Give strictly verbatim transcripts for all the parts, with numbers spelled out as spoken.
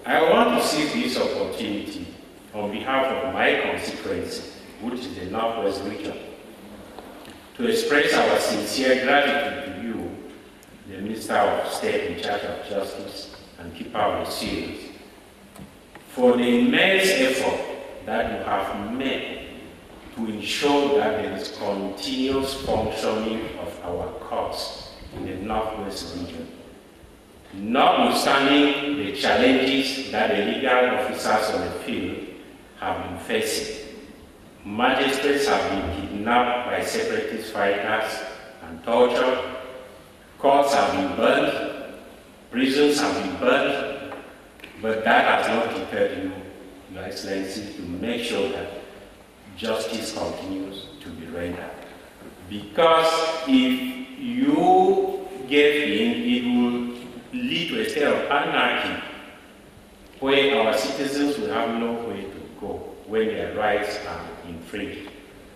I want to seize this opportunity on behalf of my constituency, which is the Northwest region, to express our sincere gratitude to you, the Minister of State in charge of Justice and Keeper of the Seals, for the immense effort that you have made to ensure that there is continuous functioning of our courts in the Northwest region. Notwithstanding the challenges that the legal officers on the field have been facing, magistrates have been kidnapped by separatist fighters and tortured, courts have been burned, prisons have been burned, but that has not deterred you, Your Excellency, to make sure that justice continues to be rendered. Because if you give in, it will lead to a state of anarchy where our citizens will have nowhere to go when their rights are infringed.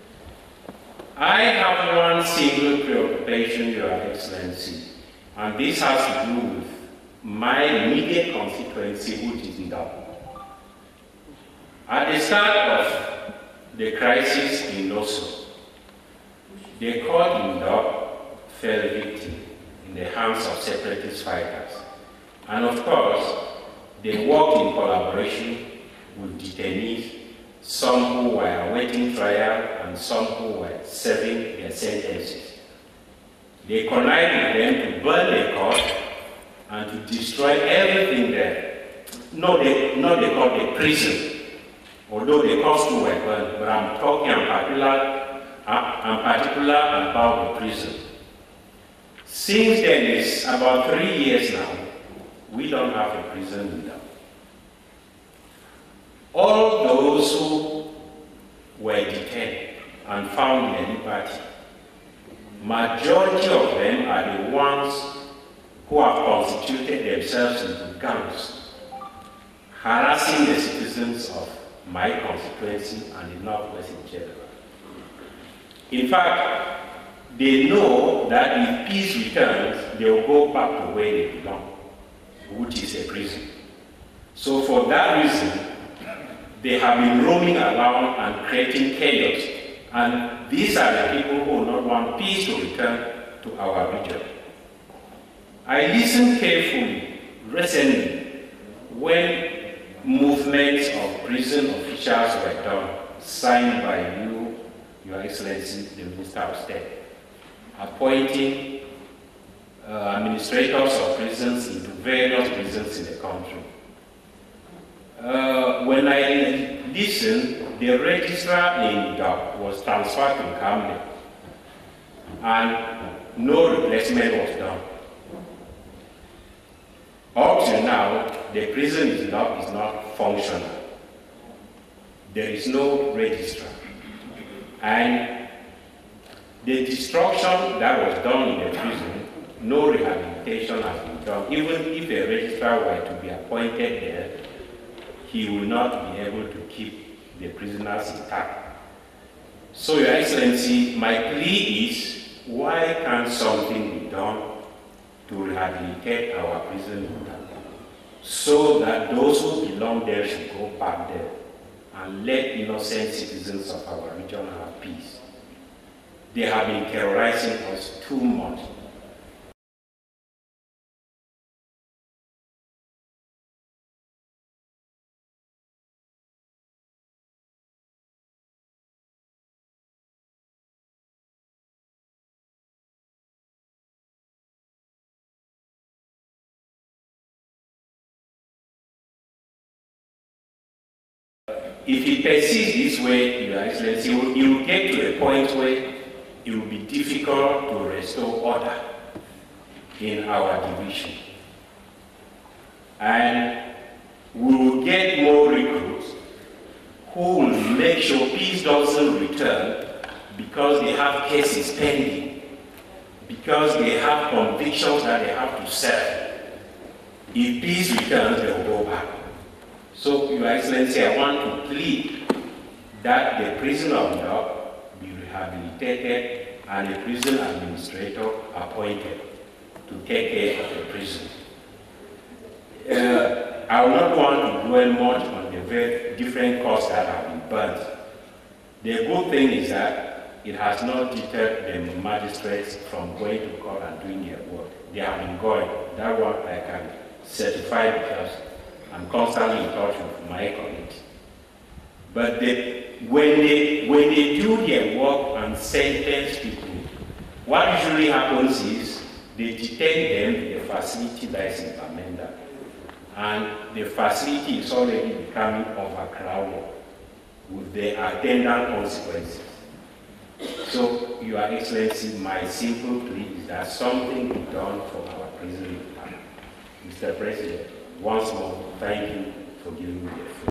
I have one single preoccupation, Your Excellency, and this has to do with my immediate constituency, which is Ndop. At the start of the crisis in Loso, the court in Ndop fell victim in the hands of separatist fighters. And of course, they worked in collaboration with detainees, some who were awaiting trial and some who were serving their sentences. They connived with them to burn the court and to destroy everything there. No, they, not the court, the prison, although the courts were burned, but I'm talking in particular, I'm particular about the prison. Since then, it's about three years now, we don't have a prison in Ndop. All those who were detained and found their liberty, majority of them are the ones who have constituted themselves into gangs, harassing the citizens of my constituency and the Northwest in general. In fact, they know that if peace returns, they will go back to where they belong, which is a prison. So for that reason, they have been roaming around and creating chaos. And these are the people who will not want peace to return to our region. I listened carefully recently when movements of prison officials were done, signed by you, Your Excellency, the Minister of State, appointing uh, administrators of prisons into various prisons in the country. Uh, when I listened, the registrar in Ndop was transferred to Camden, and no replacement was done. Up to now, the prison is not, is not functional. There is no registrar. And the destruction that was done in the prison, no rehabilitation has been done. Even if a registrar were to be appointed there, he will not be able to keep the prisoners intact. So, Your Excellency, my plea is, why can't something be done to rehabilitate our prison so that those who belong there should go back there and let innocent citizens of our region have peace? They have been terrorizing us too much. If it persists this way, Your Excellency, it will get to a point where it will be difficult to restore order in our division. And we will get more recruits who will make sure peace doesn't return because they have cases pending, because they have convictions that they have to serve. If peace returns, they will go back. So, Your Excellency, I want to plead that the prison of Ndop be rehabilitated and a prison administrator appointed to take care of the prison. Uh, I will not want to dwell much on the very different costs that have been burnt. The good thing is that it has not deterred the magistrates from going to court and doing their work. They have been going. That one I can certify because I'm constantly in touch with my colleagues. But they, when, they, when they do their work and sentence people, what usually happens is they detain them in the facility that is in Bamenda. And the facility is already becoming overcrowded with the attendant consequences. So, Your Excellency, my simple plea is that something be done for our prison department. Mister President, once more, thank you for giving me the floor.